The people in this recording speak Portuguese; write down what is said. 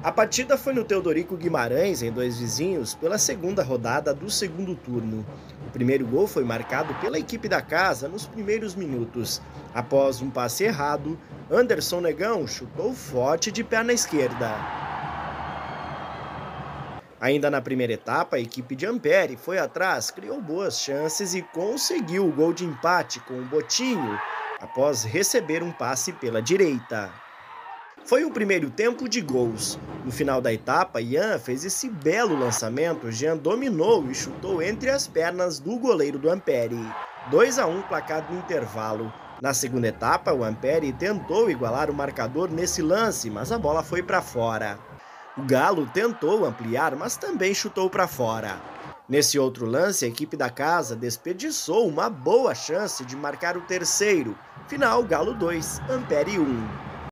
A partida foi no Teodorico Guimarães, em Dois Vizinhos, pela segunda rodada do segundo turno. O primeiro gol foi marcado pela equipe da casa nos primeiros minutos. Após um passe errado, Anderson Negão chutou forte de perna esquerda. Ainda na primeira etapa, a equipe de Ampere foi atrás, criou boas chances e conseguiu o gol de empate com o Botinho, após receber um passe pela direita. Foi um primeiro tempo de gols. No final da etapa, Ian fez esse belo lançamento, Jean dominou e chutou entre as pernas do goleiro do Ampere. 2-1 placar no intervalo. Na segunda etapa, o Ampere tentou igualar o marcador nesse lance, mas a bola foi para fora. O Galo tentou ampliar, mas também chutou para fora. Nesse outro lance, a equipe da casa desperdiçou uma boa chance de marcar o terceiro. Final, Galo 2, Ampere 1.